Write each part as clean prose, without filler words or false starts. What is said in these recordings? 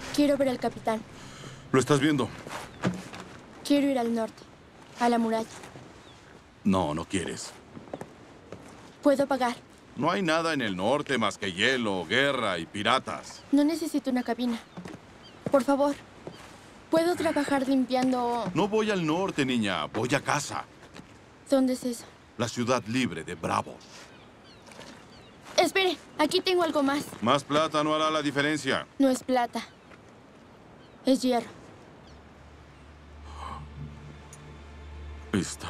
Quiero ver al capitán. ¿Lo estás viendo? Quiero ir al norte, a la muralla. No, no quieres. Puedo pagar. No hay nada en el norte más que hielo, guerra y piratas. No necesito una cabina. Por favor. ¿Puedo trabajar limpiando...? No voy al norte, niña. Voy a casa. ¿Dónde es eso? La ciudad libre de Bravos. Espere, aquí tengo algo más. Más plata no hará la diferencia. No es plata. Es hierro. Esta.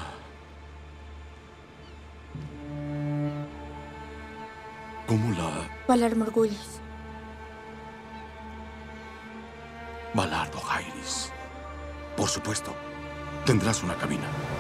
¿Cómo la...? Valar Morgullis. Valar Dohaeris. Por supuesto. Tendrás una cabina.